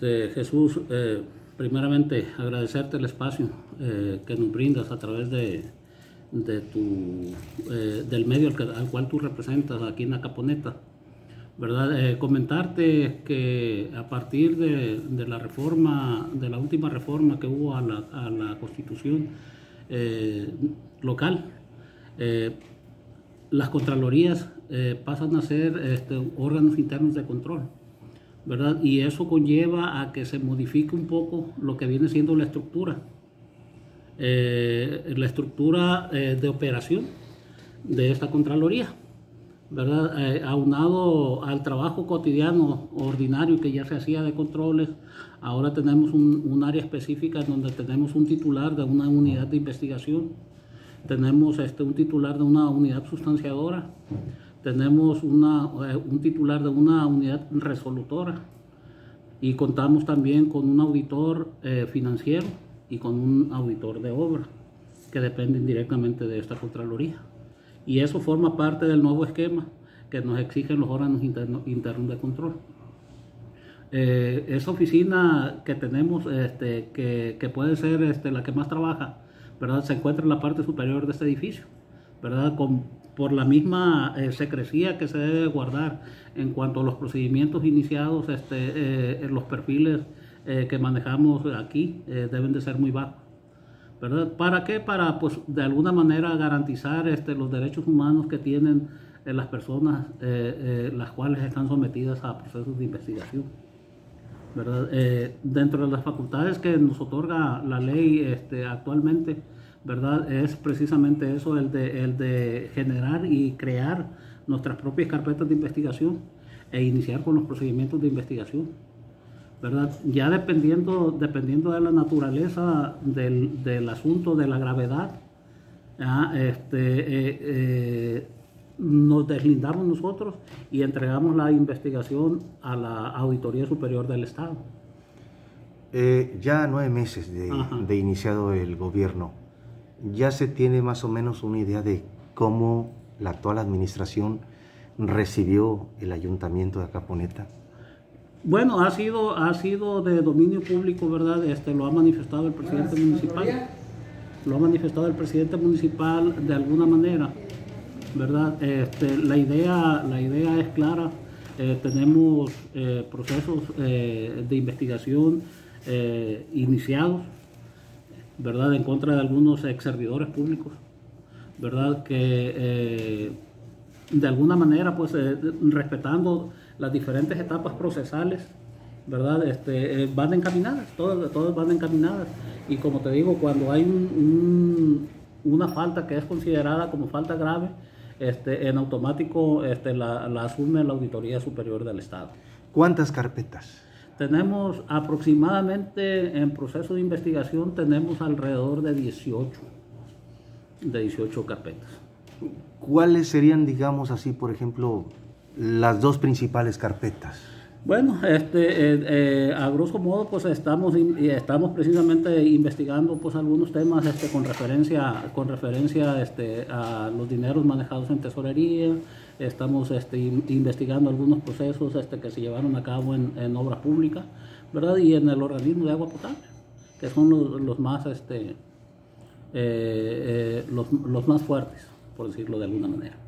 Jesús, primeramente agradecerte el espacio que nos brindas a través del medio al cual tú representas aquí en la Caponeta, ¿verdad? Comentarte que a partir de la reforma, de la última reforma que hubo a la Constitución local, las Contralorías pasan a ser órganos internos de control, ¿verdad? Y eso conlleva a que se modifique un poco lo que viene siendo la estructura de operación de esta Contraloría, ¿verdad? Aunado al trabajo cotidiano ordinario que ya se hacía de controles, ahora tenemos un área específica donde tenemos un titular de una unidad de investigación, tenemos un titular de una unidad sustanciadora, tenemos un titular de una unidad resolutora y contamos también con un auditor financiero y con un auditor de obra que dependen directamente de esta Contraloría. Y eso forma parte del nuevo esquema que nos exigen los órganos internos de control. Esa oficina que tenemos, que puede ser la que más trabaja, ¿verdad? Se encuentra en la parte superior de este edificio, ¿verdad? Por la misma secrecía que se debe guardar en cuanto a los procedimientos iniciados, los perfiles que manejamos aquí deben de ser muy bajos, ¿verdad? ¿Para qué? Para, pues, de alguna manera garantizar los derechos humanos que tienen las personas las cuales están sometidas a procesos de investigación, ¿verdad? Dentro de las facultades que nos otorga la ley actualmente, ¿verdad? Es precisamente eso, el de generar y crear nuestras propias carpetas de investigación e iniciar con los procedimientos de investigación, ¿verdad? Ya dependiendo de la naturaleza del asunto, de la gravedad, nos deslindamos nosotros y entregamos la investigación a la Auditoría Superior del Estado. Ya 9 meses de iniciado el gobierno, ¿ya se tiene más o menos una idea de cómo la actual administración recibió el ayuntamiento de Caponeta? Bueno, ha sido de dominio público, ¿verdad? Lo ha manifestado el presidente municipal. Lo ha manifestado el presidente municipal de alguna manera, ¿verdad? La idea es clara. Tenemos procesos de investigación iniciados, ¿verdad? En contra de algunos ex servidores públicos, ¿verdad? Que de alguna manera, pues, respetando las diferentes etapas procesales, ¿verdad? Van encaminadas, todas van encaminadas. Y como te digo, cuando hay una falta que es considerada como falta grave, en automático la asume la Auditoría Superior del Estado. ¿Cuántas carpetas? Tenemos aproximadamente, en proceso de investigación, tenemos alrededor de 18 carpetas. ¿Cuáles serían, digamos así, por ejemplo, las 2 principales carpetas? Bueno, a grosso modo, pues estamos precisamente investigando, pues, algunos temas con referencia a los dineros manejados en tesorería. Estamos investigando algunos procesos que se llevaron a cabo en obra pública, ¿verdad? Y en el organismo de agua potable, que son los más fuertes, por decirlo de alguna manera.